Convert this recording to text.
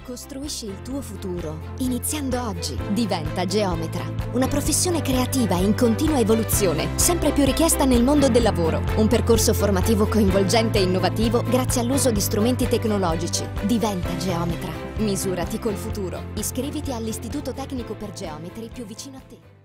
Costruisci il tuo futuro iniziando oggi. Diventa geometra, una professione creativa e in continua evoluzione, sempre più richiesta nel mondo del lavoro. Un percorso formativo coinvolgente e innovativo grazie all'uso di strumenti tecnologici. Diventa geometra. Misurati col futuro. Iscriviti all'Istituto Tecnico per Geometri più vicino a te.